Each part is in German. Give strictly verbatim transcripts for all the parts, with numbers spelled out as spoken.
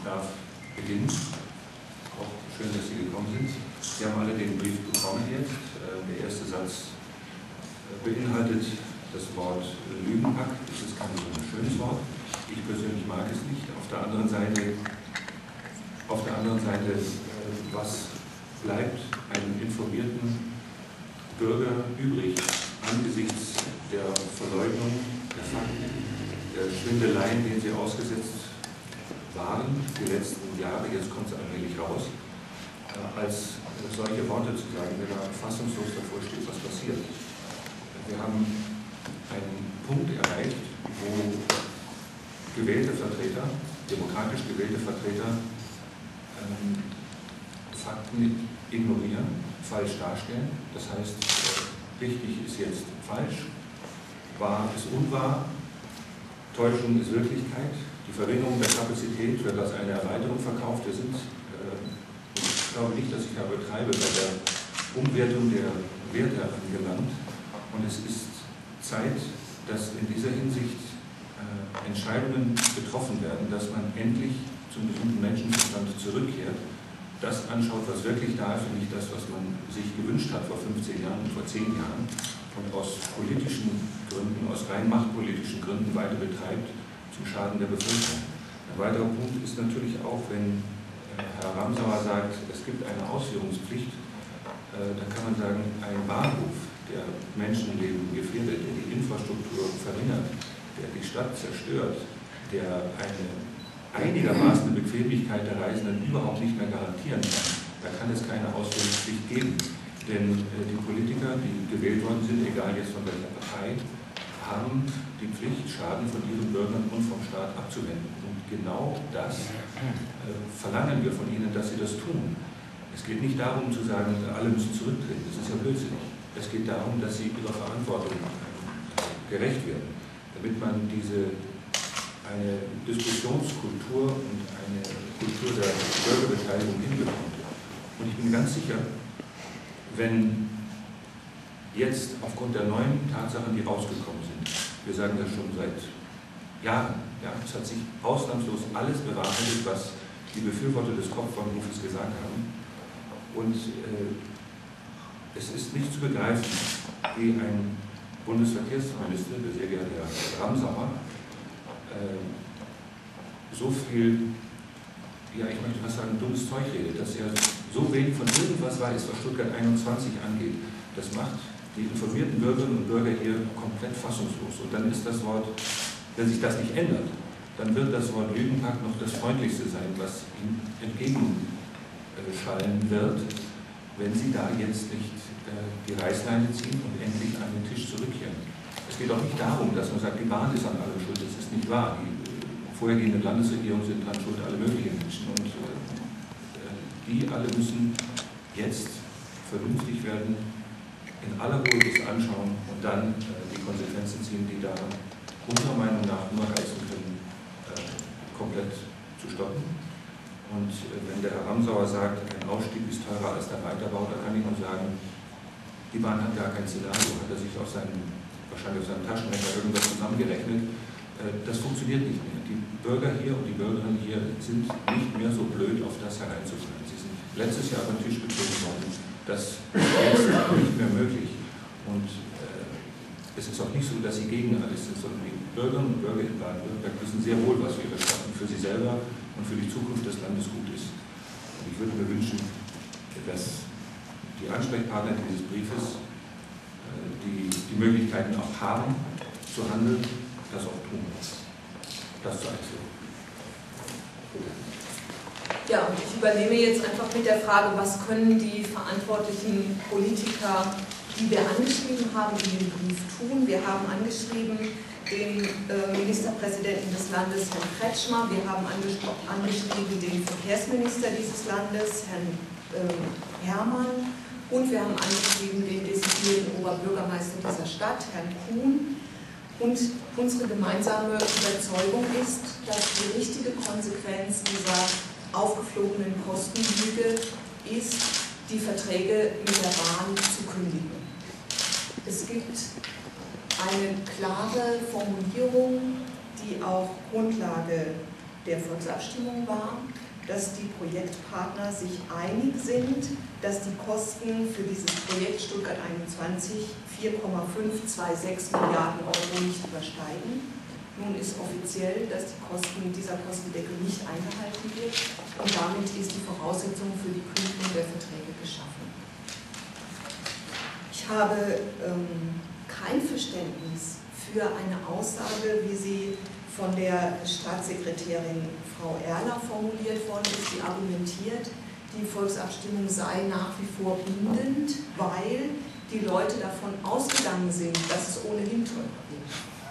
darf beginnen. Auch schön, dass Sie gekommen sind. Sie haben alle den Brief bekommen jetzt. Der erste Satz beinhaltet das Wort Lügenpakt. Das ist kein so schönes Wort. Ich persönlich mag es nicht. Auf der anderen Seite, auf der anderen Seite, was bleibt einem informierten Bürger übrig angesichts der Verleugnung der Fakten, der Schwindeleien, denen sie ausgesetzt waren die letzten Jahre, jetzt kommt es allmählich raus, als solche Worte zu sagen, wenn er fassungslos davor steht, was passiert. Wir haben einen Punkt erreicht, wo gewählte Vertreter, demokratisch gewählte Vertreter, ähm, Fakten ignorieren, falsch darstellen. Das heißt, richtig ist jetzt falsch, wahr ist unwahr, Täuschung ist Wirklichkeit. Die Verringerung der Kapazität wird als eine Erweiterung verkauft. Wir sind, äh, ich glaube nicht, dass ich da betreibe, bei der Umwertung der Werte angelangt. Und es ist Zeit, dass in dieser Hinsicht äh, Entscheidungen getroffen werden, dass man endlich zum gesunden Menschenverstand zurückkehrt, das anschaut, was wirklich da ist, und nicht das, was man sich gewünscht hat vor fünfzehn Jahren und vor zehn Jahren und aus politischen Gründen, aus rein machtpolitischen Gründen weiter betreibt, zum Schaden der Bevölkerung. Ein weiterer Punkt ist natürlich auch, wenn äh, Herr Ramsauer sagt, es gibt eine Ausführungspflicht, äh, dann kann man sagen, ein Bahnhof, der Menschenleben gefährdet, der die Infrastruktur verringert, der die Stadt zerstört, der eine einigermaßen Bequemlichkeit der Reisenden überhaupt nicht mehr garantieren kann, da kann es keine Ausführungspflicht geben. Denn äh, die Politiker, die gewählt worden sind, egal jetzt von welcher Partei, haben die Pflicht, Schaden von ihren Bürgern und vom Staat abzuwenden. Und genau das äh, verlangen wir von ihnen, dass sie das tun. Es geht nicht darum zu sagen, alle müssen zurücktreten, das ist ja blödsinnig. Es geht darum, dass sie ihrer Verantwortung gerecht werden, damit man diese eine Diskussionskultur und eine Kultur der Bürgerbeteiligung hinbekommt. Und ich bin ganz sicher, wenn jetzt aufgrund der neuen Tatsachen, die rausgekommen sind, wir sagen das schon seit Jahren, ja, es hat sich ausnahmslos alles bewahrheitet, was die Befürworter des Kopfbauanrufes gesagt haben. Und äh, es ist nicht zu begreifen, wie ein Bundesverkehrsminister, der sehr geehrte Herr Ramsauer, äh, so viel, ja, ich möchte fast sagen, dummes Zeug redet, dass er so wenig von irgendwas weiß, was Stuttgart einundzwanzig angeht. Das macht die informierten Bürgerinnen und Bürger hier komplett fassungslos. Und dann ist das Wort, wenn sich das nicht ändert, dann wird das Wort Lügenpakt noch das freundlichste sein, was ihm entgegenschallen wird, wenn Sie da jetzt nicht äh, die Reißleine ziehen und endlich an den Tisch zurückkehren. Es geht auch nicht darum, dass man sagt, die Bahn ist an allem schuld. Das ist nicht wahr. Die äh, vorhergehende Landesregierung sind daran schuld, alle möglichen Menschen. Und äh, die alle müssen jetzt vernünftig werden, in aller Ruhe das anschauen und dann äh, die Konsequenzen ziehen, die da unserer Meinung nach nur heißen können, äh, komplett zu stoppen. Und äh, wenn der Herr Ramsauer sagt, ein Ausstieg ist teurer als der Weiterbau, da kann ich nur sagen, die Bahn hat gar kein Szenario, hat er sich auf seinen, wahrscheinlich auf seinem Taschenrechner irgendwas zusammengerechnet. Äh, das funktioniert nicht mehr. Die Bürger hier und die Bürgerinnen hier sind nicht mehr so blöd, auf das hereinzufallen. Sie sind letztes Jahr auf den Tisch gezogen worden. Das ist nicht mehr möglich. Und äh, es ist auch nicht so, dass sie gegen alles sind, sondern die Bürgerinnen und Bürger in Baden-Württemberg wissen sehr wohl, was für ihre Stadt und für sie selber und für die Zukunft des Landes gut ist. Und ich würde mir wünschen, dass die Ansprechpartner dieses Briefes, äh, die die Möglichkeiten auch haben, zu handeln, das auch tun. Das zur Einzelung. Ja, und ich übernehme jetzt einfach mit der Frage, was können die verantwortlichen Politiker, die wir angeschrieben haben, in dem Brief tun. Wir haben angeschrieben den äh, Ministerpräsidenten des Landes, Herrn Kretschmer. Wir haben angeschrieben den Verkehrsminister dieses Landes, Herrn äh, Herrmann. Und wir haben angeschrieben den designierten Oberbürgermeister dieser Stadt, Herrn Kuhn. Und unsere gemeinsame Überzeugung ist, dass die richtige Konsequenz dieser aufgeflogenen Kostenlüge ist, die Verträge mit der Bahn zu kündigen. Es gibt eine klare Formulierung, die auch Grundlage der Volksabstimmung war, dass die Projektpartner sich einig sind, dass die Kosten für dieses Projekt Stuttgart einundzwanzig vier Komma fünf zwei sechs Milliarden Euro nicht übersteigen. Nun ist offiziell, dass die Kosten, dieser Kostendeckel nicht eingehalten wird und damit ist die Voraussetzung für die Kündigung der Verträge geschaffen. Ich habe ähm, kein Verständnis für eine Aussage, wie sie von der Staatssekretärin Frau Erler formuliert worden ist, die argumentiert, die Volksabstimmung sei nach wie vor bindend, weil die Leute davon ausgegangen sind, dass es ohnehin teurer wird.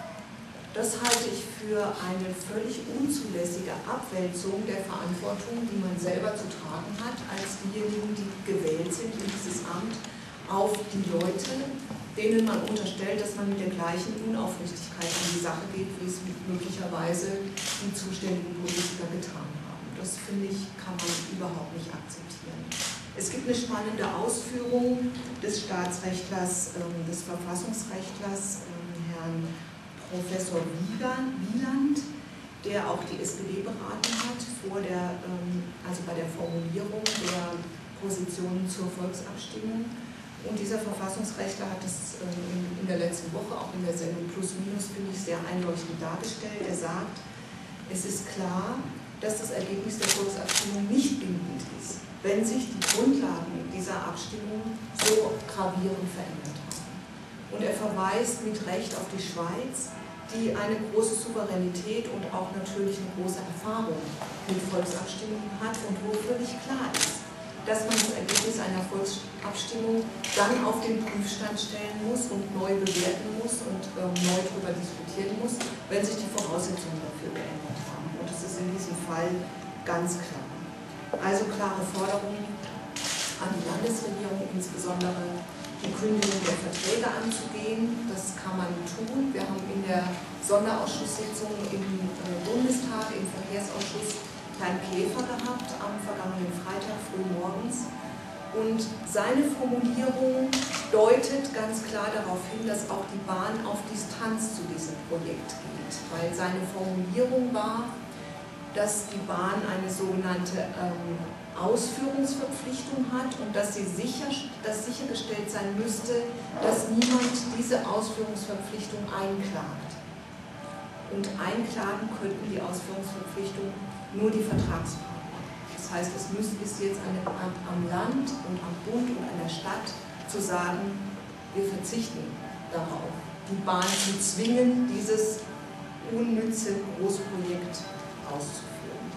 Das halte ich für eine völlig unzulässige Abwälzung der Verantwortung, die man selber zu tragen hat, als diejenigen, die gewählt sind in dieses Amt, auf die Leute, denen man unterstellt, dass man mit der gleichen Unaufrichtigkeit an die Sache geht, wie es möglicherweise die zuständigen Politiker getan haben. Das, finde ich, kann man überhaupt nicht akzeptieren. Es gibt eine spannende Ausführung des Staatsrechtlers, äh, des Verfassungsrechtlers, äh, Herrn Professor Wieland, der auch die S P D beraten hat, vor der, ähm, also bei der Formulierung der Positionen zur Volksabstimmung. Und dieser Verfassungsrechtler hat es in der letzten Woche, auch in der Sendung Plus Minus, finde ich, sehr einleuchtend dargestellt. Er sagt, es ist klar, dass das Ergebnis der Volksabstimmung nicht bindend ist, wenn sich die Grundlagen dieser Abstimmung so gravierend verändert haben. Und er verweist mit Recht auf die Schweiz, die eine große Souveränität und auch natürlich eine große Erfahrung mit Volksabstimmungen hat und wo völlig klar ist, dass man das Ergebnis einer Volksabstimmung dann auf den Prüfstand stellen muss und neu bewerten muss und ähm, neu darüber diskutieren muss, wenn sich die Voraussetzungen dafür geändert haben. Und das ist in diesem Fall ganz klar. Also klare Forderungen an die Landesregierung, insbesondere die Kündigung der Verträge anzugehen. Das kann man tun. Wir haben in der Sonderausschusssitzung im äh, Bundestag, im Verkehrsausschuss, Herrn Käfer gehabt am vergangenen Freitag früh morgens und seine Formulierung deutet ganz klar darauf hin, dass auch die Bahn auf Distanz zu diesem Projekt geht, weil seine Formulierung war, dass die Bahn eine sogenannte ähm, Ausführungsverpflichtung hat und dass, sie sicher, dass sichergestellt sein müsste, dass niemand diese Ausführungsverpflichtung einklagt. Und einklagen könnten die Ausführungsverpflichtung nur die Vertragspartner. Das heißt, es müsste bis jetzt an, am Land und am Bund und an der Stadt zu sagen, wir verzichten darauf, die Bahn zu zwingen, dieses unnütze Großprojekt auszuführen.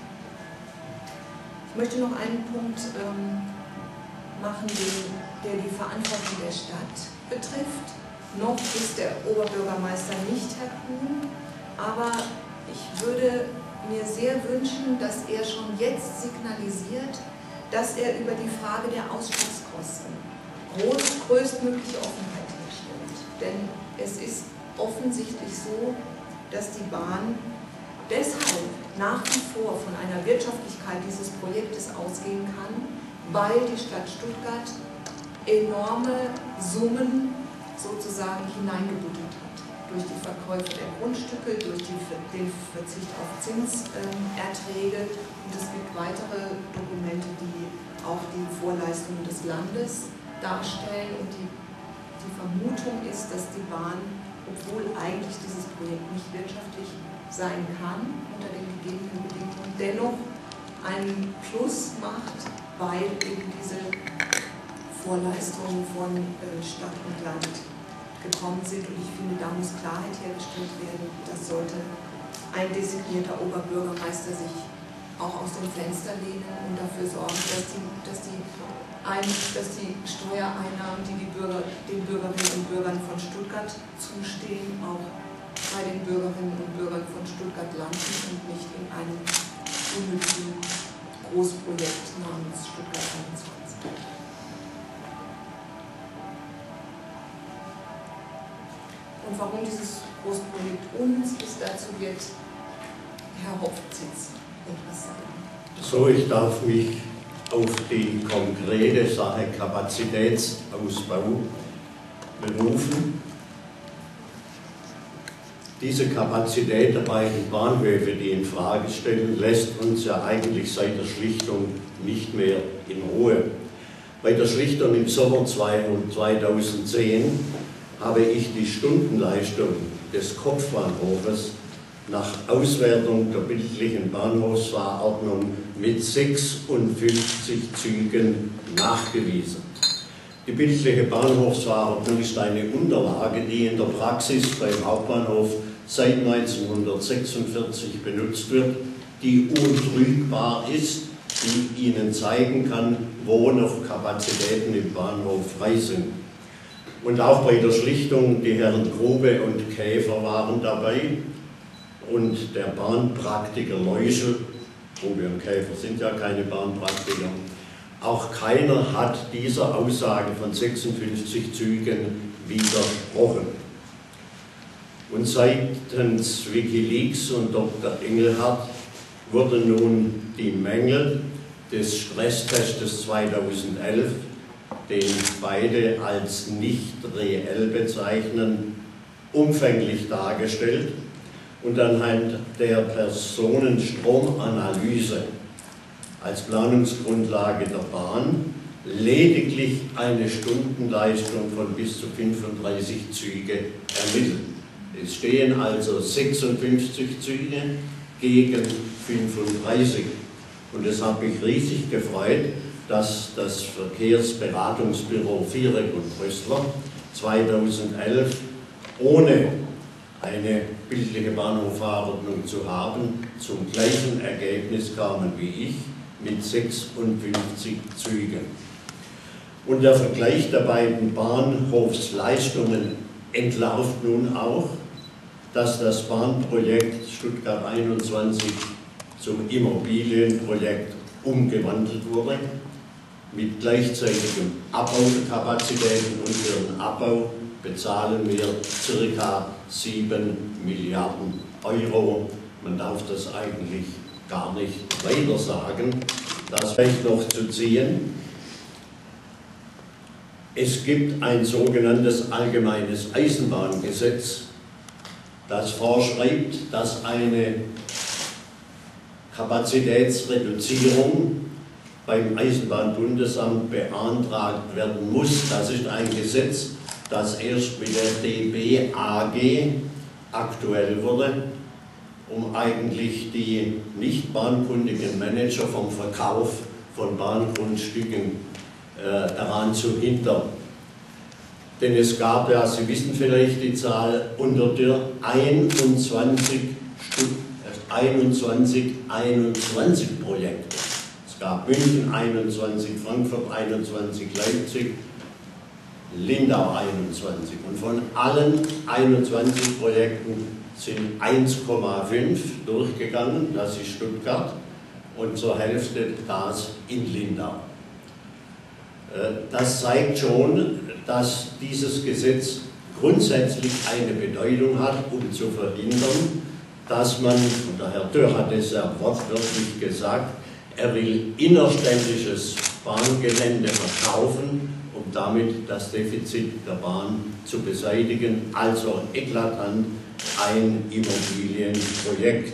Ich möchte noch einen Punkt ähm, machen, den, der die Verantwortung der Stadt betrifft. Noch ist der Oberbürgermeister nicht Herr Kuhn, aber ich würde mir sehr wünschen, dass er schon jetzt signalisiert, dass er über die Frage der Ausstiegskosten groß, größtmögliche Offenheit herstellt. Denn es ist offensichtlich so, dass die Bahn deshalb nach wie vor von einer Wirtschaftlichkeit dieses Projektes ausgehen kann, weil die Stadt Stuttgart enorme Summen sozusagen hineingebuttert hat. Durch die Verkäufe der Grundstücke, durch die, den Verzicht auf Zinserträge. Und es gibt weitere Dokumente, die auch die Vorleistungen des Landes darstellen. Und die, die Vermutung ist, dass die Bahn, obwohl eigentlich dieses Projekt nicht wirtschaftlich sein kann, unter den gegebenen Bedingungen, dennoch einen Plus macht, weil eben diese Vorleistungen von Stadt und Land gekommen sind. Und ich finde, da muss Klarheit hergestellt werden. Das sollte ein designierter Oberbürgermeister sich auch aus dem Fenster lehnen und dafür sorgen, dass die, dass die, ein, dass die Steuereinnahmen, die, die Bürger, den Bürgerinnen und Bürgern von Stuttgart zustehen, auch bei den Bürgerinnen und Bürgern von Stuttgart landen und nicht in einem unnötigen Großprojekt namens Stuttgart einundzwanzig. Und warum dieses Großprojekt unnütz ist, dazu wird Herr Hopfzitz etwas sagen. So, ich darf mich auf die konkrete Sache Kapazitätsausbau berufen. Diese Kapazität der beiden Bahnhöfe, die in Frage stellen, lässt uns ja eigentlich seit der Schlichtung nicht mehr in Ruhe. Bei der Schlichtung im Sommer zweitausendzehn habe ich die Stundenleistung des Kopfbahnhofes nach Auswertung der bildlichen Bahnhofsverordnung mit sechsundfünfzig Zügen nachgewiesen. Die bildliche Bahnhofsverordnung ist eine Unterlage, die in der Praxis beim Hauptbahnhof seit neunzehnhundertsechsundvierzig benutzt wird, die untrügbar ist, die Ihnen zeigen kann, wo noch Kapazitäten im Bahnhof frei sind. Und auch bei der Schlichtung, die Herren Grube und Käfer waren dabei und der Bahnpraktiker Leuschel, Grube und Käfer sind ja keine Bahnpraktiker, auch keiner hat dieser Aussage von sechsundfünfzig Zügen widersprochen. Und seitens Wikileaks und Doktor Engelhardt wurden nun die Mängel des Stresstestes zweitausendelf, den beide als nicht reell bezeichnen, umfänglich dargestellt und anhand der Personenstromanalyse als Planungsgrundlage der Bahn lediglich eine Stundenleistung von bis zu fünfunddreißig Züge ermittelt. Es stehen also sechsundfünfzig Züge gegen fünfunddreißig. Und es hat mich riesig gefreut, dass das Verkehrsberatungsbüro Viereck und Rössler zweitausendelf ohne eine bildliche Bahnhofverordnung zu haben, zum gleichen Ergebnis kamen wie ich, mit sechsundfünfzig Zügen. Und der Vergleich der beiden Bahnhofsleistungen entlarvt nun auch, dass das Bahnprojekt Stuttgart einundzwanzig zum Immobilienprojekt umgewandelt wurde, mit gleichzeitigem Abbau der Kapazitäten, und für den Abbau bezahlen wir ca. sieben Milliarden Euro. Man darf das eigentlich gar nicht weiter sagen. Das vielleicht noch zu ziehen. Es gibt ein sogenanntes allgemeines Eisenbahngesetz, das vorschreibt, dass eine Kapazitätsreduzierung beim Eisenbahnbundesamt beantragt werden muss. Das ist ein Gesetz, das erst mit der D B A G aktuell wurde, um eigentlich die nicht bahnkundigen Manager vom Verkauf von Bahngrundstücken äh, daran zu hindern. Denn es gab ja, Sie wissen vielleicht die Zahl, unter der einundzwanzig, einundzwanzig, einundzwanzig Projekte. Es gab München einundzwanzig, Frankfurt einundzwanzig, Leipzig, Lindau einundzwanzig. Und von allen einundzwanzig Projekten sind eins Komma fünf durchgegangen, das ist Stuttgart, und zur Hälfte das in Lindau. Das zeigt schon, dass dieses Gesetz grundsätzlich eine Bedeutung hat, um zu verhindern, dass man, und der Herr Dürr hat es ja wortwörtlich gesagt, er will innerstädtisches Bahngelände verkaufen, um damit das Defizit der Bahn zu beseitigen, also eklatant ein Immobilienprojekt.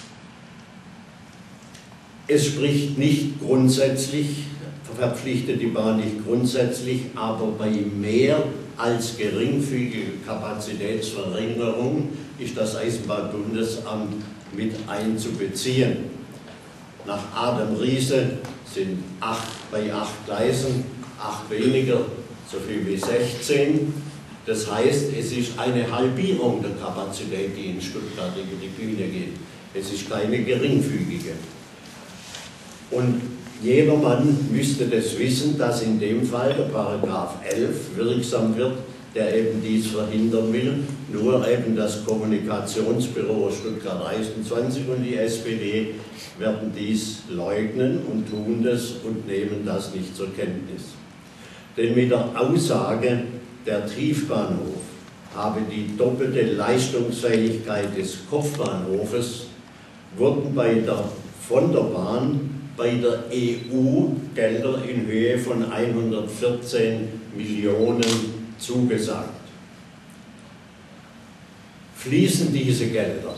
Es spricht nicht grundsätzlich, verpflichtet die Bahn nicht grundsätzlich, aber bei mehr als geringfügige Kapazitätsverringerung ist das Eisenbahnbundesamt mit einzubeziehen. Nach Adam Riese sind acht, bei acht Gleisen, acht weniger, so viel wie sechzehn. Das heißt, es ist eine Halbierung der Kapazität, die in Stuttgart über die Bühne geht. Es ist keine geringfügige. Und jedermann müsste das wissen, dass in dem Fall der Paragraph elf wirksam wird, der eben dies verhindern will. Nur eben das Kommunikationsbüro Stuttgart einundzwanzig und die S P D werden dies leugnen und tun das und nehmen das nicht zur Kenntnis. Denn mit der Aussage, der Tiefbahnhof habe die doppelte Leistungsfähigkeit des Kopfbahnhofes, wurden bei der, von der Bahn bei der E U Gelder in Höhe von hundertvierzehn Millionen zugesagt. fließen diese Gelder,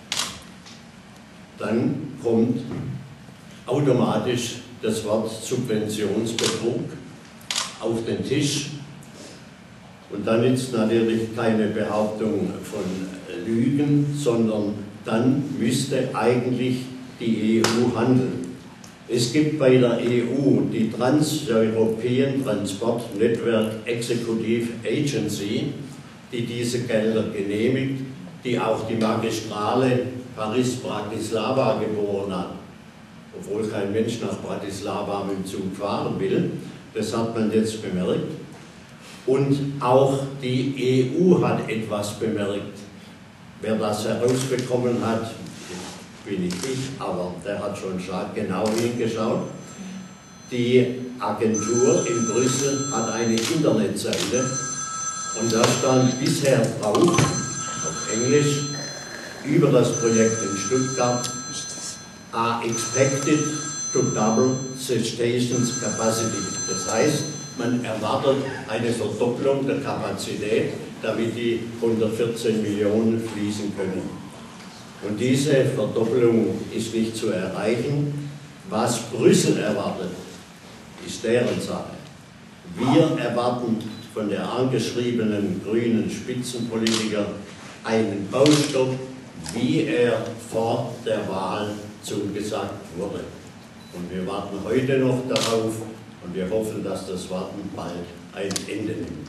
dann kommt automatisch das Wort Subventionsbetrug auf den Tisch. Und dann ist natürlich keine Behauptung von Lügen, sondern dann müsste eigentlich die E U handeln. Es gibt bei der E U die Trans-European Transport Network Executive Agency, die diese Gelder genehmigt, die auch die Magistrale Paris-Bratislava geboren hat, obwohl kein Mensch nach Bratislava mit dem Zug fahren will. Das hat man jetzt bemerkt. Und auch die E U hat etwas bemerkt. Wer das herausbekommen hat, bin ich nicht, aber der hat schon genau hingeschaut. Die Agentur in Brüssel hat eine Internetseite und da stand bisher drauf, auf Englisch, über das Projekt in Stuttgart, are expected to double the station's capacity. Das heißt, man erwartet eine Verdopplung der Kapazität, damit die hundertvierzehn Millionen fließen können. Und diese Verdoppelung ist nicht zu erreichen. Was Brüssel erwartet, ist deren Sache. Wir erwarten von der angeschriebenen grünen Spitzenpolitiker einen Baustopp, wie er vor der Wahl zugesagt wurde. Und wir warten heute noch darauf und wir hoffen, dass das Warten bald ein Ende nimmt.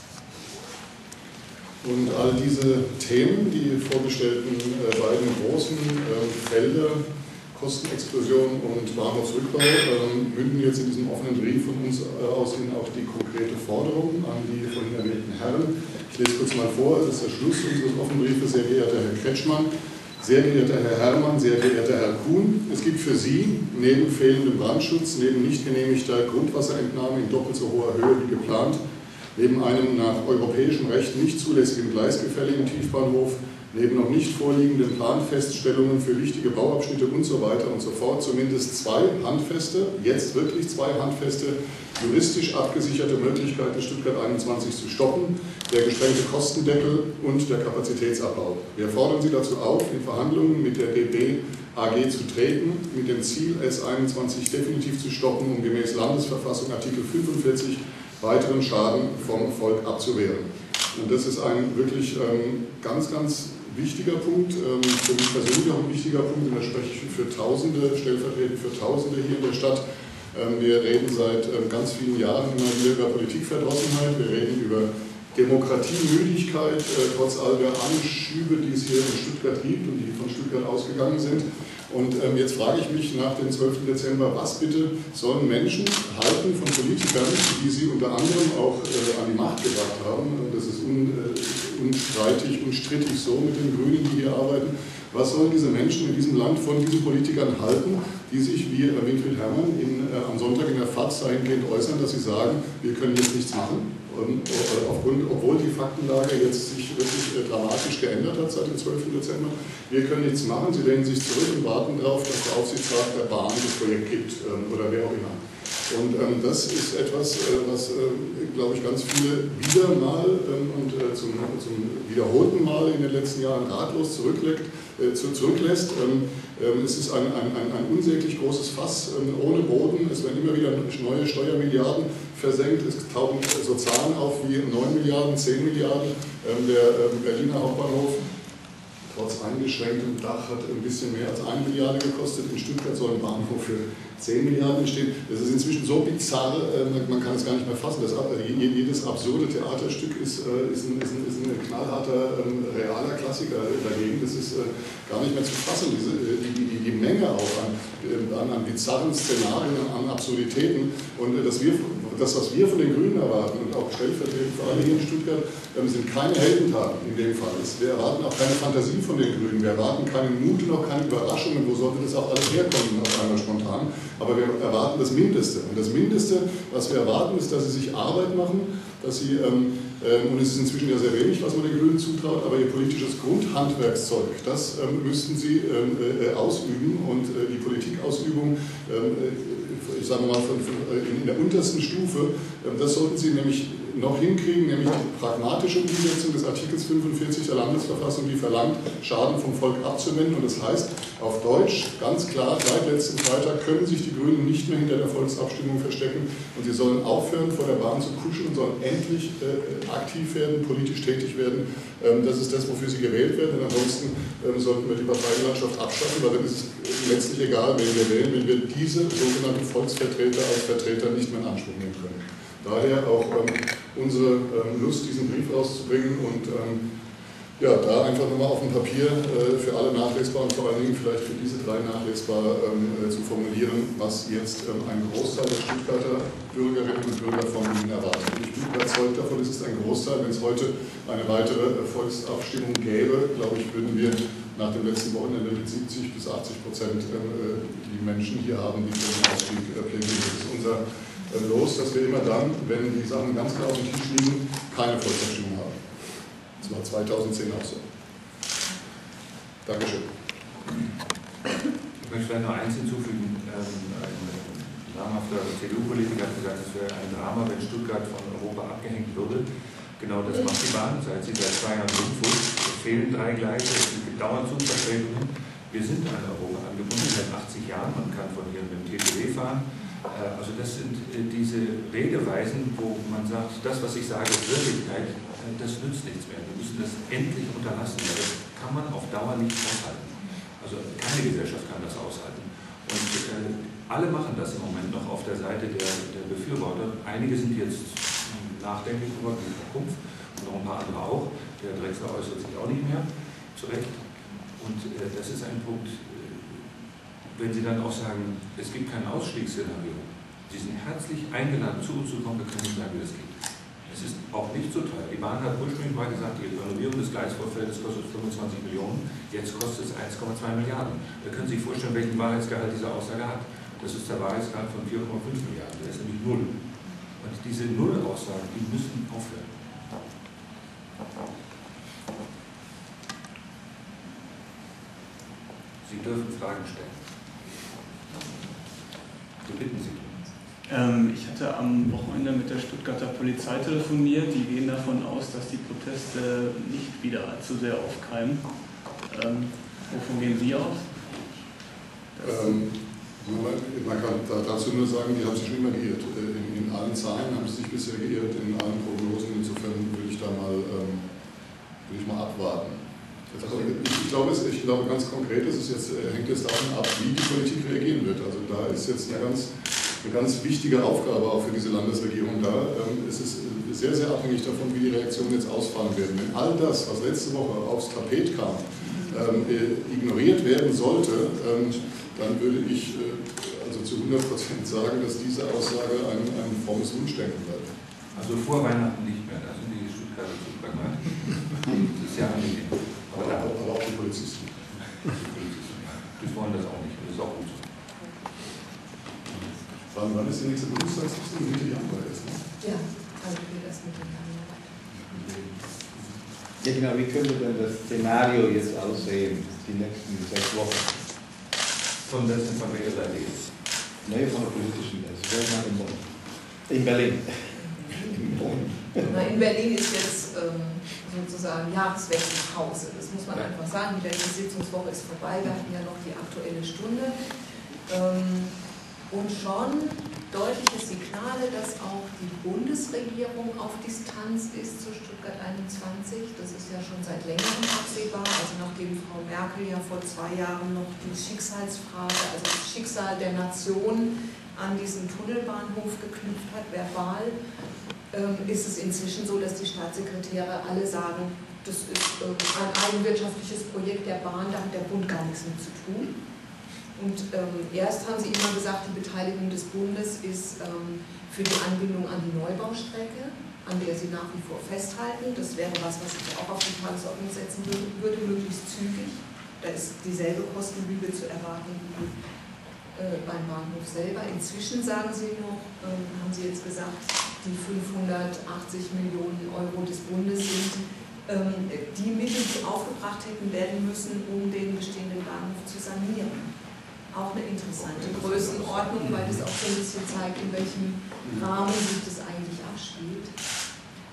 Und all diese Themen, die vorgestellten äh, beiden großen äh, Felder, Kostenexplosion und Bahnhofsrückbau, äh, münden jetzt in diesem offenen Brief von uns äh, aus hin auch die konkrete Forderung an die von Ihnen erwähnten Herren. Ich lese kurz mal vor, das ist der Schluss unseres offenen Briefes. Sehr geehrter Herr Kretschmann, sehr geehrter Herr Herrmann, sehr geehrter Herr Kuhn, es gibt für Sie neben fehlendem Brandschutz, neben nicht genehmigter Grundwasserentnahme in doppelt so hoher Höhe wie geplant, neben einem nach europäischem Recht nicht zulässigen Gleisgefälle im Tiefbahnhof, neben noch nicht vorliegenden Planfeststellungen für wichtige Bauabschnitte und so weiter und so fort, zumindest zwei handfeste, jetzt wirklich zwei handfeste, juristisch abgesicherte Möglichkeiten des Stuttgart einundzwanzig zu stoppen, der gesprengte Kostendeckel und der Kapazitätsabbau. Wir fordern Sie dazu auf, in Verhandlungen mit der D B A G zu treten, mit dem Ziel, S einundzwanzig definitiv zu stoppen, um gemäß Landesverfassung Artikel fünfundvierzig weiteren Schaden vom Volk abzuwehren. Und das ist ein wirklich ähm, ganz, ganz wichtiger Punkt, ähm, für mich persönlich auch ein wichtiger Punkt, und da spreche ich für Tausende, stellvertretend für Tausende hier in der Stadt. Ähm, wir reden seit ähm, ganz vielen Jahren immer wieder über Politikverdrossenheit, wir reden über Demokratiemüdigkeit, äh, trotz all der Anschübe, die es hier in Stuttgart gibt und die von Stuttgart ausgegangen sind. Und ähm, jetzt frage ich mich nach dem zwölften Dezember, was bitte sollen Menschen halten von Politikern, die sie unter anderem auch äh, an die Macht gebracht haben, das ist un, äh, unstreitig, unstrittig so mit den Grünen, die hier arbeiten, was sollen diese Menschen in diesem Land von diesen Politikern halten, die sich, wie äh, Winfried Herrmann in, äh, am Sonntag in der F A Z dahingehend äußern, dass sie sagen, wir können jetzt nichts machen. Und aufgrund, obwohl die Faktenlage jetzt sich wirklich dramatisch geändert hat seit dem zwölften Dezember, wir können nichts machen, sie lehnen sich zurück und warten darauf, dass der Aufsichtsrat der Bahn das Projekt gibt oder wer auch immer. Und ähm, das ist etwas, äh, was, äh, glaube ich, ganz viele wieder mal ähm, und äh, zum, zum wiederholten Mal in den letzten Jahren ratlos zurücklässt. Äh, zurücklässt. Ähm, ähm, es ist ein, ein, ein, ein unsäglich großes Fass ähm, ohne Boden. Es werden immer wieder neue Steuermilliarden versenkt. Es tauchen so Zahlen auf wie neun Milliarden, zehn Milliarden. Ähm, der ähm, Berliner Hauptbahnhof, trotz eingeschränktem Dach, hat ein bisschen mehr als eine Milliarde gekostet. In Stuttgart soll ein Bahnhof für zehn Milliarden entstehen. Das ist inzwischen so bizarr, man kann es gar nicht mehr fassen. Das, jedes absurde Theaterstück ist, ist, ein, ist, ein, ist ein knallharter, realer Klassiker dagegen. Das ist gar nicht mehr zu fassen, diese, die, die, die Menge auch an, an, an bizarren Szenarien, an Absurditäten. Und das, wir, das, was wir von den Grünen erwarten und auch stellvertretend für alle hier in Stuttgart, sind keine Heldentaten in dem Fall. Wir erwarten auch keine Fantasie von den Grünen. Wir erwarten keinen Mut und auch keine Überraschungen. Wo sollte das auch alles herkommen, auf einmal spontan? Aber wir erwarten das Mindeste. Und das Mindeste, was wir erwarten, ist, dass sie sich Arbeit machen, dass sie, ähm, ähm, und es ist inzwischen ja sehr wenig, was man den Grünen zutraut, aber ihr politisches Grundhandwerkszeug, das ähm, müssten sie ähm, äh, ausüben. Und äh, die Politikausübung, ähm, äh, ich sage mal, von, von, äh, in der untersten Stufe, äh, das sollten sie nämlich noch hinkriegen, nämlich die pragmatische Umsetzung des Artikels fünfundvierzig der Landesverfassung, die verlangt, Schaden vom Volk abzuwenden. Und das heißt auf Deutsch ganz klar, seit letzten Freitag können sich die Grünen nicht mehr hinter der Volksabstimmung verstecken und sie sollen aufhören, vor der Bahn zu kuscheln und sollen endlich äh, aktiv werden, politisch tätig werden. Ähm, das ist das, wofür sie gewählt werden. Denn ansonsten ähm, sollten wir die Parteienlandschaft abschaffen, weil dann ist es letztlich egal, wen wir wählen, wenn wir diese sogenannten Volksvertreter als Vertreter nicht mehr in Anspruch nehmen können. Daher auch ähm, unsere ähm, Lust, diesen Brief rauszubringen und ähm, ja, da einfach nochmal auf dem Papier äh, für alle nachlesbar und vor allen Dingen vielleicht für diese drei nachlesbar ähm, äh, zu formulieren, was jetzt ähm, ein Großteil der Stuttgarter Bürgerinnen und Bürger von Ihnen erwartet. Ich bin überzeugt davon, es ist ein Großteil. Wenn es heute eine weitere Volksabstimmung gäbe, glaube ich, würden wir nach dem letzten Wochenende mit siebzig bis achtzig Prozent äh, die Menschen hier haben, die für den Ausstieg äh, plädieren. Das ist unser äh, Los, dass wir immer dann, wenn die Sachen ganz klar auf dem Tisch liegen, keine Volksabstimmung haben. Das war zweitausendzehn auch so. Dankeschön. Ich möchte vielleicht noch eins hinzufügen. Ein namhafter C D U-Politiker hat gesagt, es wäre ein Drama, wenn Stuttgart von Europa abgehängt würde. Genau das macht die Bahn, seit sie seit zwei Jahren Rundfunk. Es fehlen drei Gleise, es gibt dauernd Zugverspätungen. Wir sind an Europa angebunden seit achtzig Jahren, man kann von hier mit dem T G W fahren. Also das sind diese Redeweisen, wo man sagt, das, was ich sage, ist Wirklichkeit, das nützt nichts mehr. Wir müssen das endlich unterlassen, weil das kann man auf Dauer nicht aushalten. Also keine Gesellschaft kann das aushalten. Und äh, alle machen das im Moment noch auf der Seite der, der Befürworter. Einige sind jetzt nachdenklich über die Zukunft und noch ein paar andere auch. Der Drechsler äußert sich auch nicht mehr, zu Recht. Und äh, das ist ein Punkt, äh, wenn Sie dann auch sagen, es gibt kein Ausstiegsszenario. Sie sind herzlich eingeladen, zu uns zu kommen, wir können Ihnen sagen, wie das geht. Es ist auch nicht so teuer. Die Bahn hat ursprünglich mal gesagt, die Renovierung des Gleisvorfeldes kostet fünfundzwanzig Millionen, jetzt kostet es eins Komma zwei Milliarden. Da können Sie sich vorstellen, welchen Wahrheitsgehalt diese Aussage hat. Das ist der Wahrheitsgehalt von vier Komma fünf Milliarden, der ist nämlich null. Und diese Null-Aussagen, die müssen aufhören. Sie dürfen Fragen stellen. Wir bitten Sie. Ähm, ich hatte am Wochenende mit der Stuttgarter Polizei telefoniert. Die gehen davon aus, dass die Proteste nicht wieder allzu sehr aufkeimen. Ähm, wovon gehen Sie aus? Ähm, man kann dazu nur sagen, die haben sich schon immer geirrt. In, in allen Zahlen haben sie sich bisher geirrt, in allen Prognosen. Insofern würde ich da mal, ähm, würde ich mal abwarten. Ich glaube, es, ich glaube, ganz konkret ist es jetzt, hängt es davon ab, wie die Politik reagieren wird. Also da ist jetzt eine ganz, eine ganz wichtige Aufgabe auch für diese Landesregierung da. Ähm, es ist sehr, sehr abhängig davon, wie die Reaktionen jetzt ausfallen werden. Wenn all das, was letzte Woche aufs Tapet kam, ähm, ignoriert werden sollte, ähm, dann würde ich äh, also zu hundert Prozent sagen, dass diese Aussage ein, ein frommes Wunschdenken bleibt. Also vor Weihnachten nicht mehr, da sind die Stuttgarter zu pragmatisch. Das ist ja angenehm. Aber, aber, aber auch die Polizisten. Die Polizisten, ja. Die wollen das auch nicht, das ist auch gut so. Wann, wann ist die nächste Bundestagssitzung? Mitte Januar jetzt, ne? Ja, also geht das Mitte Januar weiter. Ja genau, wie könnte denn das Szenario jetzt aussehen, die nächsten sechs Wochen? Von welcher von welcher Seite jetzt? Nee, von der politischen Seite. Also in Bonn. In Berlin. In Bonn. Na, in Berlin ist jetzt ähm, sozusagen Jahreswechselpause. Das muss man ja einfach sagen. Die Sitzungswoche ist vorbei. Wir hatten ja noch die Aktuelle Stunde. Ähm, und schon deutliche Signale, dass auch die Bundesregierung auf Distanz ist zu Stuttgart einundzwanzig. Das ist ja schon seit längerem absehbar. Also nachdem Frau Merkel ja vor zwei Jahren noch die Schicksalsfrage, also das Schicksal der Nation an diesen Tunnelbahnhof geknüpft hat, verbal, ähm, ist es inzwischen so, dass die Staatssekretäre alle sagen, das ist ähm, ein eigenwirtschaftliches Projekt der Bahn, da hat der Bund gar nichts mit zu tun. Und ähm, erst haben sie immer gesagt, die Beteiligung des Bundes ist ähm, für die Anbindung an die Neubaustrecke, an der sie nach wie vor festhalten. Das wäre was, was ich auch auf die Tagesordnung setzen würde, würde möglichst zügig. Da ist dieselbe Kostenlüge zu erwarten wie äh, beim Bahnhof selber. Inzwischen sagen sie noch, ähm, haben sie jetzt gesagt, die fünfhundertachtzig Millionen Euro des Bundes sind ähm, die Mittel, die aufgebracht hätten werden müssen, um den bestehenden Bahnhof zu sanieren. Auch eine interessante Größenordnung, weil das auch so ein bisschen zeigt, in welchem Rahmen sich das eigentlich abspielt.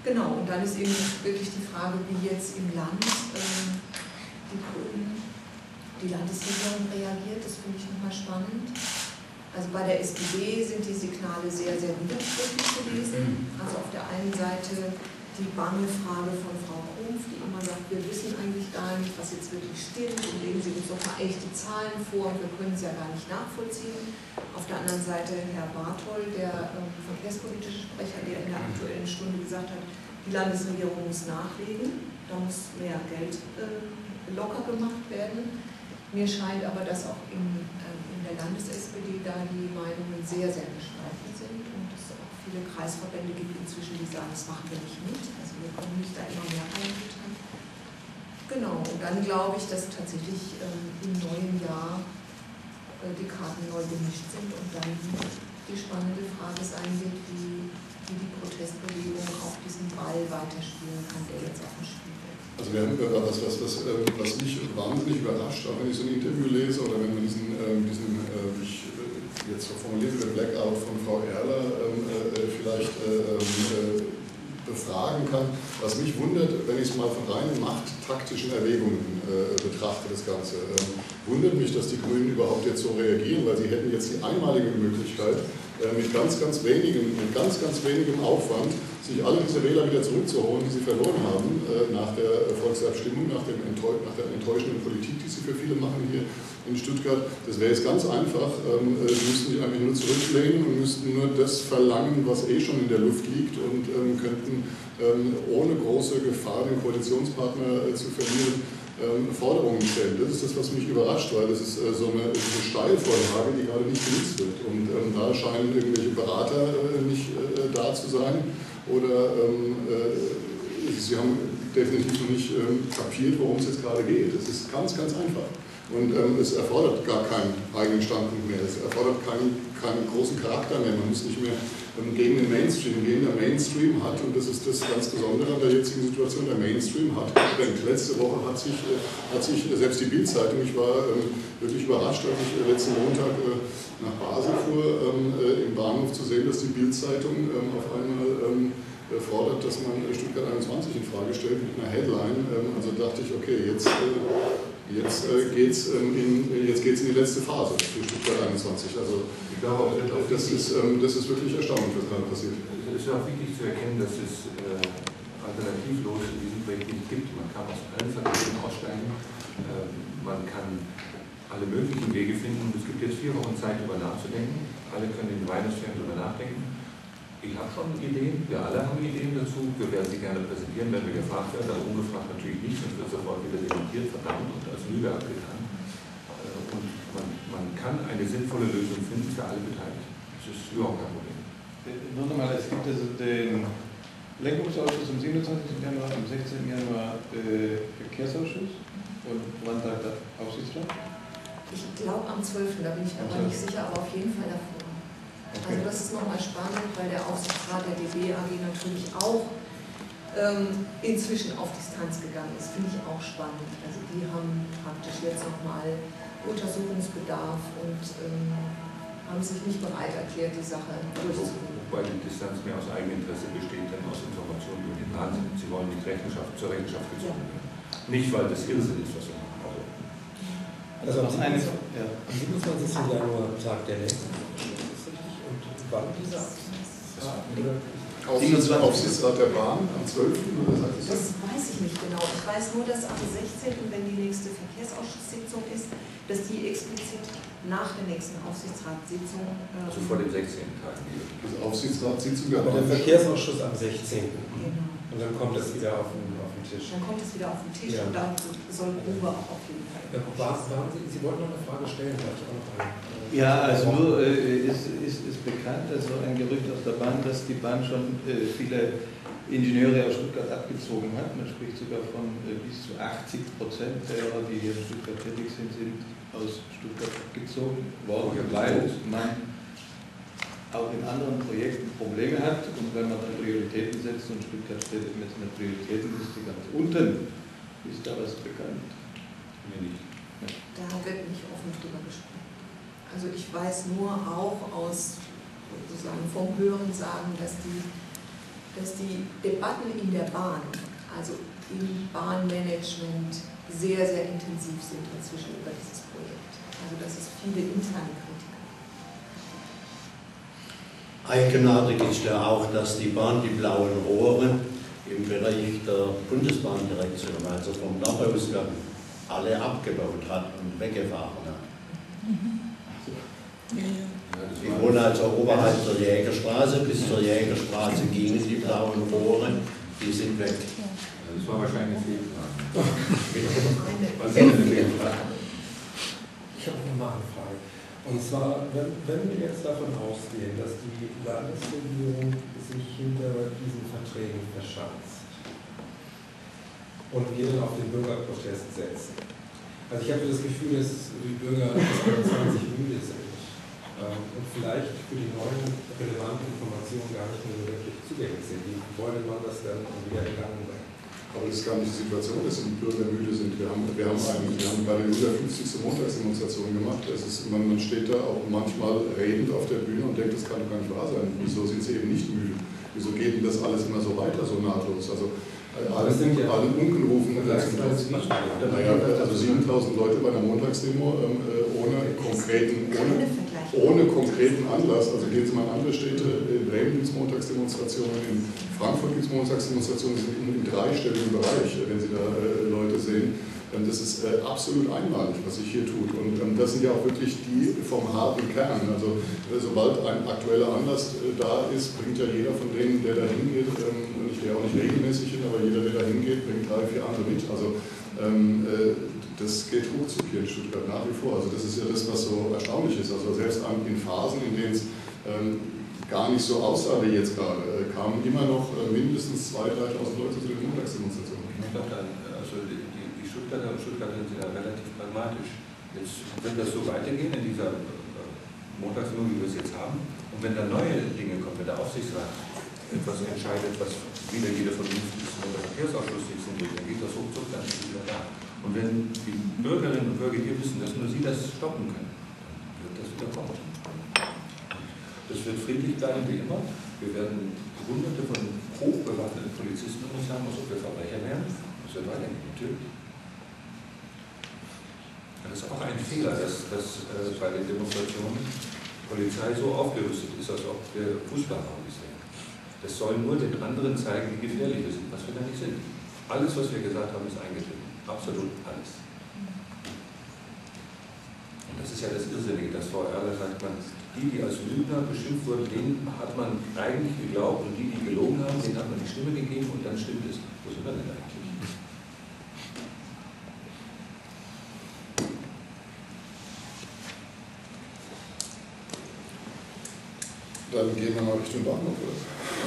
Genau, und dann ist eben wirklich die Frage, wie jetzt im Land ähm, die Grünen, die Landesregierung reagiert. Das finde ich nochmal spannend. Also bei der S P D sind die Signale sehr, sehr widersprüchlich gewesen. Also auf der einen Seite die bange Frage von Frau Krumpf, die immer sagt, wir wissen eigentlich gar nicht, was jetzt wirklich stimmt und legen Sie uns doch mal echte Zahlen vor und wir können es ja gar nicht nachvollziehen. Auf der anderen Seite Herr Barthold, der ähm, verkehrspolitische Sprecher, der in der Aktuellen Stunde gesagt hat, die Landesregierung muss nachlegen, da muss mehr Geld äh, locker gemacht werden. Mir scheint aber, dass auch in, äh, in der Landes-S P D da die Meinungen sehr, sehr gespalten sind und es auch viele Kreisverbände gibt inzwischen, die sagen, das machen wir nicht mit, also wir können nicht da immer mehr reintun. Genau, und dann glaube ich, dass tatsächlich ähm, im neuen Jahr äh, die Karten neu gemischt sind und dann die spannende Frage sein wird, wie, wie die Protestbewegung auf diesen Ball weiterspielen kann, der jetzt auf dem Spielfeld. Also wir haben was, was, was, was mich wahnsinnig überrascht, auch wenn ich so ein Interview lese oder wenn man diesen, äh, diesen äh, ich, jetzt so formuliert wird, Blackout von Frau Erler äh, vielleicht äh, äh, befragen kann. Was mich wundert, wenn ich es mal von reinen machttaktischen Erwägungen äh, betrachte, das Ganze, äh, wundert mich, dass die Grünen überhaupt jetzt so reagieren, weil sie hätten jetzt die einmalige Möglichkeit, äh, mit ganz, ganz wenigem, mit ganz, ganz wenigem Aufwand, sich alle diese Wähler wieder zurückzuholen, die sie verloren haben äh, nach der Volksabstimmung, nach, dem Enttäusch nach der enttäuschenden Politik, die sie für viele machen hier in Stuttgart. Das wäre jetzt ganz einfach. Ähm, äh, müssten sich einfach nur zurücklehnen und müssten nur das verlangen, was eh schon in der Luft liegt und ähm, könnten ähm, ohne große Gefahr, den Koalitionspartner äh, zu verlieren, ähm, Forderungen stellen. Das ist das, was mich überrascht, weil das ist äh, so eine, eine Steilvorlage, die gerade nicht genutzt wird. Und ähm, da scheinen irgendwelche Berater äh, nicht äh, da zu sein. Oder ähm, äh, sie haben definitiv noch nicht ähm, kapiert, worum es jetzt gerade geht. Es ist ganz, ganz einfach. Und ähm, es erfordert gar keinen eigenen Standpunkt mehr. Es erfordert keinen, keinen großen Charakter mehr. Man muss nicht mehr ähm, gegen den Mainstream gehen. Der Mainstream hat, und das ist das ganz Besondere an der jetzigen Situation, der Mainstream hat geschwenkt. Letzte Woche hat sich, äh, hat sich selbst die Bild-Zeitung, ich war ähm, wirklich überrascht, als ich äh, letzten Montag äh, nach Basel fuhr, ähm, äh, im Bahnhof zu sehen, dass die Bild-Zeitung ähm, auf einmal ähm, fordert, dass man Stuttgart einundzwanzig in Frage stellt mit einer Headline. Ähm, also dachte ich, okay, jetzt, äh, jetzt äh, geht es ähm, in, jetzt geht's in die letzte Phase für Stuttgart einundzwanzig. Also ich glaube, auch, äh, das, ist, ähm, das ist wirklich erstaunlich, was gerade passiert. Es ist auch wichtig zu erkennen, dass es äh, alternativlos in diesem Projekt nicht gibt. Man kann aus allen Verkehrsmitteln aussteigen, äh, man kann alle möglichen Wege finden. Es gibt jetzt vier Wochen Zeit, darüber nachzudenken. Alle können in Weihnachtsferien darüber nachdenken. Ich habe schon Ideen, wir alle haben Ideen dazu. Wir werden sie gerne präsentieren, wenn wir gefragt werden. Also ungefragt natürlich nicht, sonst wird sofort wieder dementiert, verdammt, und als Lüge abgetan. Und man, man kann eine sinnvolle Lösung finden für alle Beteiligten. Das ist überhaupt kein Problem. Nur nochmal, es gibt also den Lenkungsausschuss am siebenundzwanzigsten Januar, am sechzehnten Januar äh, Verkehrsausschuss und wann sagt der Aufsichtsrat? Ich glaube am zwölften da bin ich mir aber nicht sicher, aber auf jeden Fall davor. Okay. Also das ist nochmal spannend, weil der Aufsichtsrat der D B A G natürlich auch ähm, inzwischen auf Distanz gegangen ist. Finde ich auch spannend. Also die haben praktisch jetzt nochmal Untersuchungsbedarf und ähm, haben sich nicht bereit erklärt, die Sache durchzuführen. Wobei die Distanz mehr aus Eigeninteresse besteht, denn aus Informationen über den Plan. Sie wollen nicht Rechenschaft zur Rechenschaft gezogen werden. Ja. Nicht, weil das Irrsinn ist, was wir machen. Also am siebenundzwanzigsten Januar sagt der Lenkung. Und wann dieser Aufsichtsrat der Bahn am zwölften Das weiß ich nicht genau. Ich weiß nur, dass am sechzehnten, wenn die nächste Verkehrsausschusssitzung ist, dass die explizit nach der nächsten Aufsichtsratssitzung. Äh, also vor dem sechzehnten Tag. Also Aufsichtsratssitzung der, der Verkehrsausschuss am sechzehnten Genau. Und dann kommt es wieder auf den, auf den Tisch. Dann kommt es wieder auf den Tisch ja. und da soll Gruber auch auf jeden Fall. Ja, war, waren Sie, Sie wollten noch eine Frage stellen, vielleicht auch noch eine. Ja, also nur äh, ist, ist, ist bekannt, also ein Gerücht aus der Bahn, dass die Bahn schon äh, viele Ingenieure aus Stuttgart abgezogen hat. Man spricht sogar von äh, bis zu achtzig Prozent derer, die hier in Stuttgart tätig sind, sind aus Stuttgart abgezogen worden, weil man auch in anderen Projekten Probleme hat und wenn man dann Prioritäten setzt und Stuttgart steht mit einer Prioritätenliste ganz unten, ist da was bekannt? Mir nicht. Da wird nicht offen drüber gesprochen. Also ich weiß nur auch aus sozusagen vom Hören sagen, dass die dass die Debatten in der Bahn, also im Bahnmanagement, sehr, sehr intensiv sind inzwischen über dieses Projekt. Also dass es viele interne Kritiker gibt. Eigenartig ist ja auch, dass die Bahn die blauen Rohre im Bereich der Bundesbahndirektion, also vom Nordausgang, alle abgebaut hat und weggefahren hat. Die wohnen also oberhalb der Jägerstraße, bis zur Jägerstraße gingen die blauen Rohre, die sind weg. Das war wahrscheinlich eine Fehlfrage. Was ist eine Fehlfrage? Ich habe noch eine Frage. Und zwar, wenn, wenn wir jetzt davon ausgehen, dass die Landesregierung sich hinter diesen Verträgen verschanzt und wir dann auf den Bürgerprotest setzen. Also ich habe das Gefühl, dass die Bürger zwanzig müde sind und vielleicht für die neuen relevanten Informationen gar nicht mehr so wirklich zugänglich sind. Wie wollte man das dann wieder in Gang bringen? Aber das ist gar nicht die Situation, dass die Bürger müde sind. Wir haben, wir haben, einen, wir haben gerade die hundertfünfzigste Montagsdemonstration gemacht. Es ist, man, man steht da auch manchmal redend auf der Bühne und denkt, das kann doch gar nicht wahr sein. Wieso sind sie eben nicht müde? Wieso geht denn das alles immer so weiter, so nahtlos? Also allen, ja allen Unkenrufen. Naja, also siebentausend Leute bei einer Montagsdemo ähm, ohne, konkreten, ohne, ohne konkreten Anlass. Also gehen Sie mal in andere Städte. In Bremen gibt es Montagsdemonstrationen, in Frankfurt gibt es Montagsdemonstrationen, die sind im dreistelligen Bereich, wenn Sie da äh, Leute sehen. Ähm, das ist äh, absolut einmalig, was sich hier tut. Und ähm, das sind ja auch wirklich die vom harten Kern. Also äh, sobald ein aktueller Anlass äh, da ist, bringt ja jeder von denen, der da hingeht, ähm, ich gehe auch nicht regelmäßig hin, aber jeder, der da hingeht, bringt drei, vier andere mit. Also ähm, äh, das geht ruckzuck hier in Stuttgart nach wie vor. Also das ist ja das, was so erstaunlich ist. Also selbst in Phasen, in denen es ähm, gar nicht so aussah wie jetzt gerade, äh, kamen immer noch äh, mindestens zweitausend, dreitausend Leute zu den Montagsdemonstrationen. Ich glaube dann, also die, die, die Stuttgarter und Stuttgarter sind ja relativ pragmatisch. Jetzt wird das so weitergehen in dieser äh, Montagsdemo, wie wir es jetzt haben. Und wenn da neue Dinge kommen, wenn der Aufsichtsrat etwas entscheidet, was wieder jeder von uns ist, wenn der Verkehrsausschuss sitzen will, dann geht das ruckzuck, dann ist es wieder da. Und wenn die Bürgerinnen und Bürger hier wissen, dass nur sie das stoppen können, dann wird das wieder kommen. Das wird friedlich bleiben wie immer. Wir werden hunderte von hochbewaffneten Polizisten um uns haben, als ob wir Verbrecher wären. Das wird weitergehen, natürlich. Das ist auch ein Fehler, dass, dass äh, bei den Demonstrationen die Polizei so aufgerüstet ist, als ob wir Fußballraubis wären. Das soll nur den anderen zeigen, wie gefährlich wir sind, was wir da nicht sind. Alles, was wir gesagt haben, ist eingetreten. Absolut alles. Und das ist ja das Irrsinnige, dass Frau Erler sagt, man, die, die als Lügner beschimpft wurden, denen hat man eigentlich geglaubt und die, die gelogen haben, denen hat man die Stimme gegeben und dann stimmt es. Wo sind wir denn eigentlich? Dann gehen wir mal Richtung Bahnhof, oder?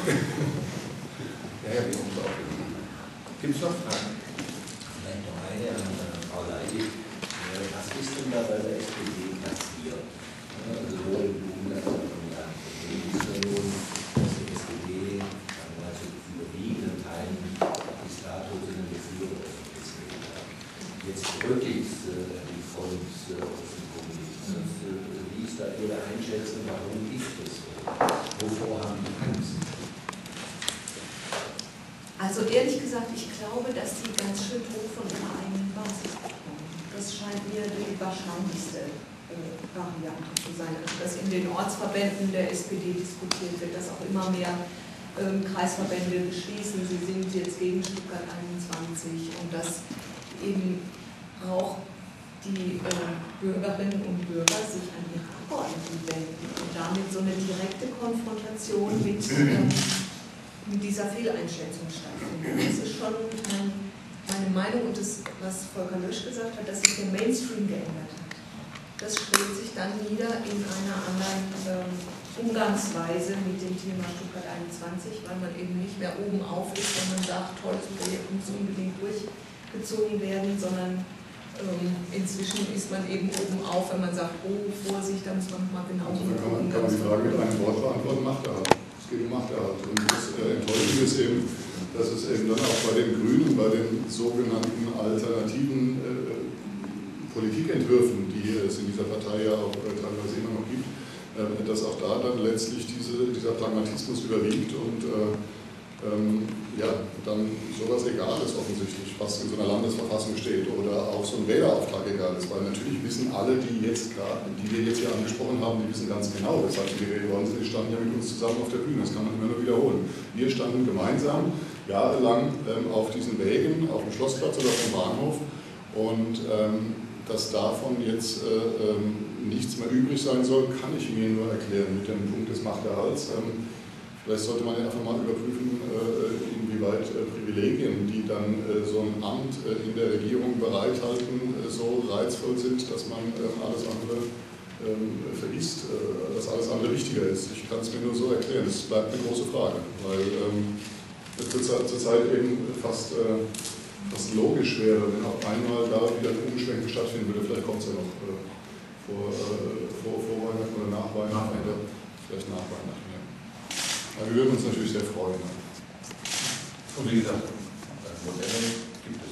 Ja, ja, wie kommt es auch? Gibt es noch Fragen? Vielleicht noch eine an Frau Leidig. Was ist denn da bei der S P D passiert? Also sowohl Blumen als auch von der ist ja nun, dass die S P D also überwiegenden Teilen bis dato sind die Führer der S P D. Jetzt wirklich die Front offenkundig. Wie ist da Ihre Einschätzung, warum ist das so? Wovor haben die Angst? Also ehrlich gesagt, ich glaube, dass die ganz schön Druck von ihrer eigenen Basis bekommen. Das scheint mir die wahrscheinlichste äh, Variante zu sein. Also dass in den Ortsverbänden der S P D diskutiert wird, dass auch immer mehr ähm, Kreisverbände beschließen, sie sind jetzt gegen Stuttgart einundzwanzig und dass eben auch die äh, Bürgerinnen und Bürger sich an ihre Abgeordneten wenden und damit so eine direkte Konfrontation mit, ähm, mit dieser Fehleinschätzung stattfindet. Das ist schon mein, meine Meinung und das, was Volker Lösch gesagt hat, dass sich der Mainstream geändert hat. Das schlägt sich dann nieder in einer anderen ähm, Umgangsweise mit dem Thema Stuttgart einundzwanzig, weil man eben nicht mehr oben auf ist, wenn man sagt, tolles Projekt muss unbedingt durchgezogen werden, sondern ähm, inzwischen ist man eben oben auf, wenn man sagt, oh, Vorsicht, da muss man mal genau also hingucken. kann man, kann man die Frage mit einem Wort beantworten, Machterhalt. Es geht um Machterhalt. Und das äh, Enttäuschende ist eben, dass es eben dann auch bei den Grünen, bei den sogenannten alternativen äh, Politikentwürfen, die es in dieser Partei ja auch äh, teilweise immer noch gibt, äh, dass auch da dann letztlich diese, dieser Pragmatismus überwiegt und äh, ähm, ja, dann sowas egal ist offensichtlich, was in so einer Landesverfassung steht oder auch so ein Wählerauftrag egal ist, weil natürlich wissen alle, die jetzt gerade, die wir jetzt hier angesprochen haben, die wissen ganz genau, weshalb sie gewählt worden sind. Die standen ja mit uns zusammen auf der Bühne, das kann man immer nur wiederholen. Wir standen gemeinsam jahrelang ähm, auf diesen Wägen, auf dem Schlossplatz oder auf dem Bahnhof und ähm, dass davon jetzt äh, ähm, nichts mehr übrig sein soll, kann ich mir nur erklären mit dem Punkt des Machterhalts. Ähm, Vielleicht sollte man ja einfach mal überprüfen, inwieweit Privilegien, die dann so ein Amt in der Regierung bereithalten, so reizvoll sind, dass man alles andere vergisst, dass alles andere wichtiger ist. Ich kann es mir nur so erklären. Das bleibt eine große Frage, weil zurzeit eben fast, fast logisch wäre, wenn auf einmal da wieder ein Umschwenken stattfinden würde. Vielleicht kommt es ja noch vor, vor, vor Weihnachten oder nach Weihnachten, vielleicht nach Weihnachten. Wir würden uns natürlich sehr freuen. Und wie gesagt, Modelle gibt es